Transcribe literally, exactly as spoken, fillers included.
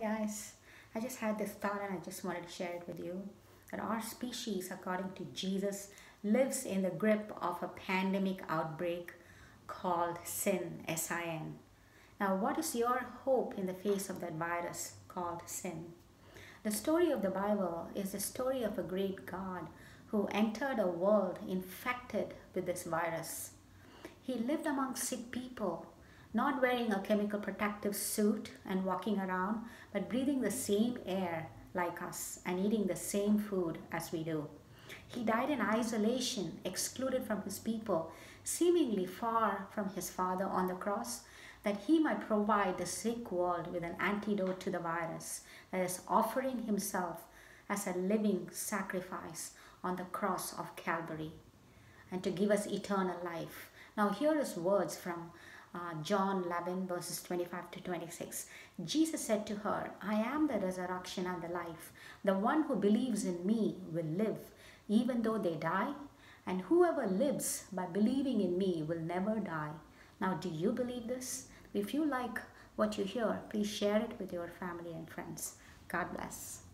guys, I just had this thought and I just wanted to share it with you that our species, according to Jesus, lives in the grip of a pandemic outbreak called sin, S I N. Now, what is your hope in the face of that virus called sin? The story of the Bible is the story of a great God who entered a world infected with this virus. He lived among sick people, not wearing a chemical protective suit and walking around, but breathing the same air like us and eating the same food as we do. He died in isolation, excluded from his people, seemingly far from his Father on the cross, that he might provide the sick world with an antidote to the virus, that is, offering himself as a living sacrifice on the cross of Calvary and to give us eternal life. Now, here is words from uh, John eleven, verses twenty-five to twenty-six. Jesus said to her, I am the resurrection and the life. The one who believes in me will live, even though they die, and whoever lives by believing in me will never die. Now, do you believe this? If you like what you hear, please share it with your family and friends. God bless.